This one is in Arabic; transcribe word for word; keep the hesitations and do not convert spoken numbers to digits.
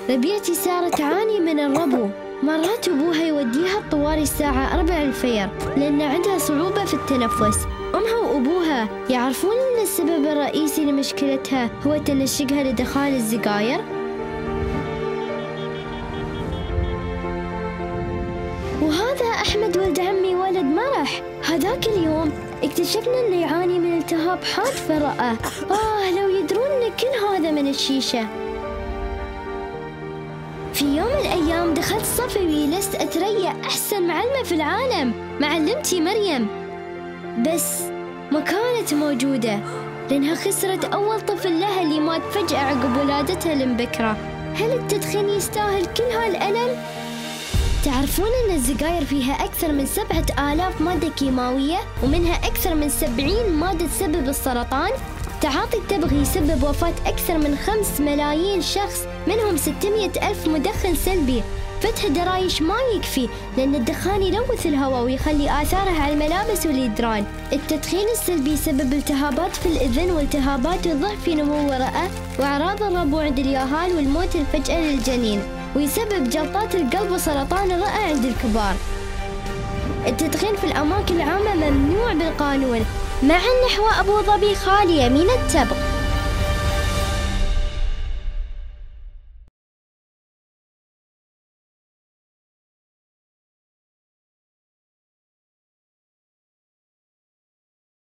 ربيعتي صارت تعاني من الربو، مرات أبوها يوديها الطوارئ الساعة أربعة الفجر لأن عندها صعوبة في التنفس. أمها وأبوها يعرفون أن السبب الرئيسي لمشكلتها هو تنشقها لدخان السجاير. وهذا أحمد ولد عمي ولد مرح. هذاك اليوم اكتشفنا أنه يعاني من التهاب حاد في الرئة. آه لو يدرون أن كل هذا من الشيشة. في يوم من الأيام دخلت صفوي لست أتريا أحسن معلمة في العالم، معلمتي مريم، بس ما كانت موجودة لأنها خسرت أول طفل لها اللي مات فجأة عقب ولادتها المبكرة. هل التدخين يستاهل كل هالألم؟ تعرفون أن السجاير فيها أكثر من سبعة آلاف مادة كيماوية ومنها أكثر من سبعين مادة تسبب السرطان؟ تعاطي التبغ يسبب وفاة أكثر من خمس ملايين شخص، منهم ستمئة ألف مدخن سلبي. فتح درايش ما يكفي لأن الدخان يلوث الهواء ويخلي آثاره على الملابس والجدران. التدخين السلبي يسبب التهابات في الأذن والتهابات الضعف في نمو الرئة وأعراض الربو عند الياهال والموت الفجأة للجنين، ويسبب جلطات القلب وسرطان الرئة عند الكبار. التدخين في الأماكن العامة ممنوع بالقانون، مع أن نحو أبو ظبي خالية من التبغ.